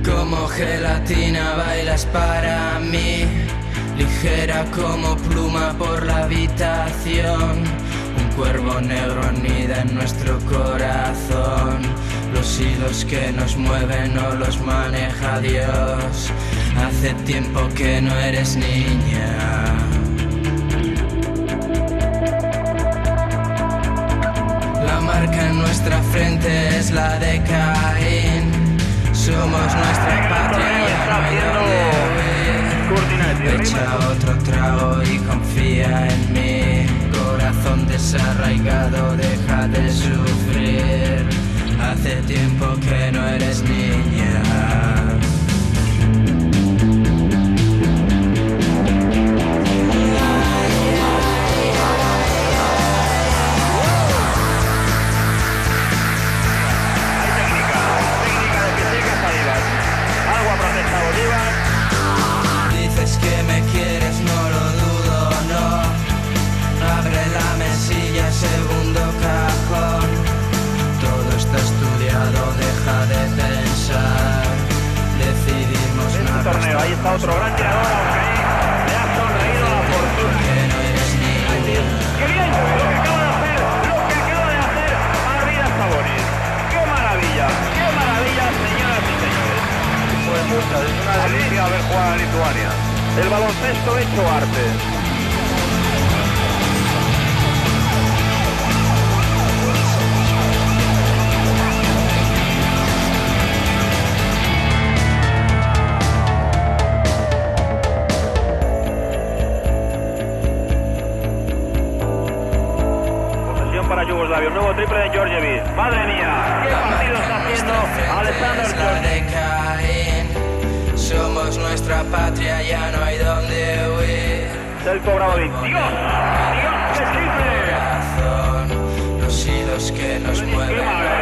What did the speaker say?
Como gelatina bailas para mí, ligera como pluma por la habitación. Un cuervo negro anida en nuestro corazón. Los hilos que nos mueven no los maneja Dios. Hace tiempo que no eres niña. La marca en nuestra frente es la de Caín. Somos nuestra patria, ya no hay donde huir. Echa otro trago y confía en mí. Corazón desarraigado, deja de sufrir. Hace tiempo que no eres niña. Dices que me quieres, no lo dudo, no. Abre la mesilla, segundo cajón. Todo está estudiado, deja de pensar. Decidimos nada. Torneo, ahí está otro gran tirador, aunque le ha sonreído la fortuna. Que no eres niña. ¡Qué bien! Lo que acaba de hacer, Arvidas Sabonis. ¡Qué maravilla! ¡Qué maravilla, señoras y señores! Pues muchas, es una delicia ver jugar a Lituania. El baloncesto hecho arte. Posesión para Yugoslavia, un nuevo triple de Georgievich. ¡Madre mía! ¡Qué partido está haciendo Alexander Georgievich! Somos nuestra patria, ya no hay donde huir. Selko Bravovic. ¡Dios! ¡Dios, qué triple! Los hilos que nos mueven.